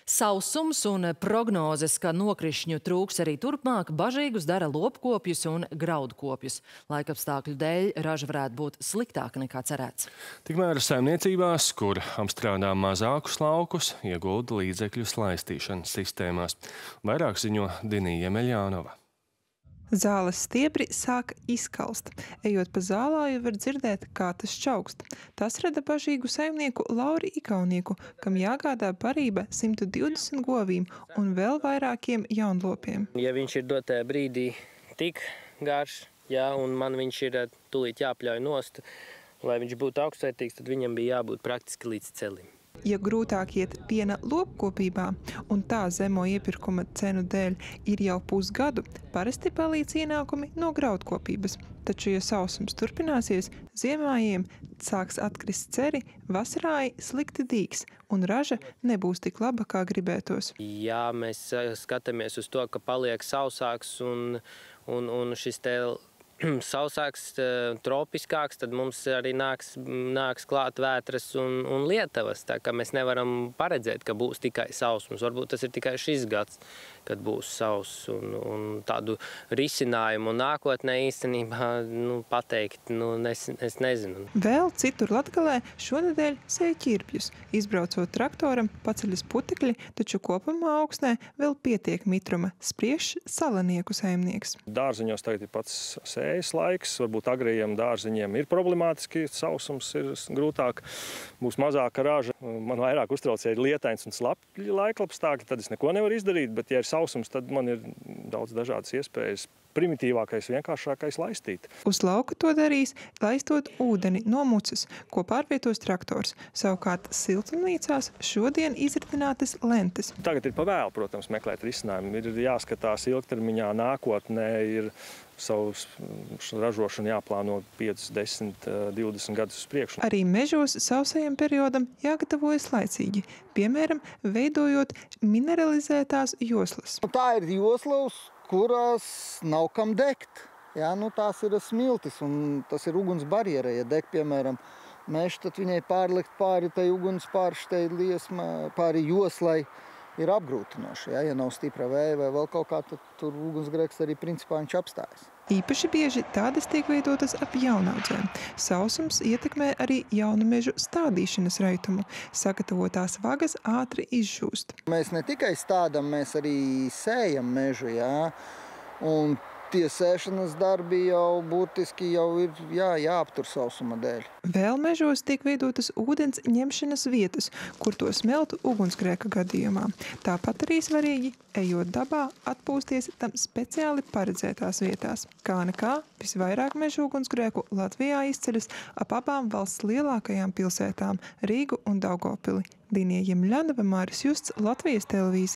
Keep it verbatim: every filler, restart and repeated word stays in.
Sausums un prognozes, ka nokrišņu trūks arī turpmāk, bažīgus dara lopkopjus un graudkopjus. Laikapstākļu dēļ raža varētu būt sliktāka nekā cerēts. Tikmēr saimniecībās, kur apstrādā mazākus laukus, iegulda līdzekļus laistīšanas sistēmās. Vairāk ziņo Dinija Meļānova. Zāles stiebri sāk izkalst. Ejot pa zālāju, var dzirdēt, kā tas čaukst. Tas rada bažīgu saimnieku Lauri Ikaunieku, kam jāgādā parība simt divdesmit govīm un vēl vairākiem jaunlopiem. Ja viņš ir dotajā brīdī tik garš, jā, un man viņš ir tūlīt jāpļauj nost, lai viņš būtu augstvērtīgs, tad viņam bija jābūt praktiski līdz celim. Ja grūtāk iet piena lopkopībā, un tā zemo iepirkuma cenu dēļ ir jau pusgadu, parasti palīdz ienākumi no graudkopības. Taču, ja sausums turpināsies, ziemājiem sāks atkrist ceri, vasarāji slikti dīgs, un raža nebūs tik laba, kā gribētos. Jā, mēs skatāmies uz to, ka paliek sausāks un, un, un šis te sausāks, tropiskāks, tad mums arī nāks, nāks klāt vētras un, un lietavas. Tā kā mēs nevaram paredzēt, ka būs tikai sausums. Varbūt tas ir tikai šis gads, kad būs sauss. Un, un tādu risinājumu nākotnē īstenībā nu, pateikt, nu, es, es nezinu. Vēl citur Latgalē šonedēļ sēja ķirpjus. Izbraucot traktoram, paceļas putekļi, taču kopumā augsnē vēl pietiek mitruma, spriež Salanieku saimnieks. Dārziņos tagad ir pats sējas laiks, varbūt agrējiem dārziņiem ir problemātiski, sausums ir grūtāk, būs mazāka raža. Man vairāk uztrauc, ja ir lietains un slapji laiklapstākļi, tad es neko nevaru izdarīt, bet ja ir sausums, tad man ir daudz dažādas iespējas. Primitīvākais, vienkāršākais laistīt. Uz lauku to darīs, laistot ūdeni no mucas, ko pārvietos traktors. Savukārt siltumnīcās šodien izritinātas lentes. Tagad ir pa vēlu, protams, meklēt risinājumu. Ir jāskatās ilgtermiņā, nākotnē ir savu ražošanu jāplāno pieci, desmit, divdesmit gadus uz priekšu. Arī mežos sausajam periodam jāgatavojas laicīgi, piemēram, veidojot mineralizētās joslas. Tā ir joslas, kurās nav kam degt. Jā, nu, tās ir smiltis, un tas ir uguns barjera. Ja deg, piemēram, mežs, tad viņai pārlikt pāri tai uguns pārštei liesma, pāri joslai ir apgrūtinoši. Jā, ja nav stipra vēja vai vēl kaut kā, tad tur ugunsgrēks arī principā viņš apstājas. Īpaši bieži tādas tiek veidotas ap jaunaudzēm. Sausums ietekmē arī jaunu mežu stādīšanas raitumu. Sagatavotās vagas ātri izžūst. Mēs ne tikai stādam, mēs arī sējam mežu, jā. Un tie sēšanas darbi jau būtiski jau ir jā, jāaptur sausuma dēļ. Vēl mežos tiek veidotas ūdens ņemšanas vietas, kur to smelt ugunsgrēka gadījumā. Tāpat arī svarīgi, ejot dabā, atpūsties tam speciāli paredzētās vietās. Kā nekā, visvairāk mežu ugunsgrēku Latvijā izceļas ap abām valsts lielākajām pilsētām – Rīgu un Daugavpili. Dinija Meļānova, Māris Justs, Latvijas televīzija.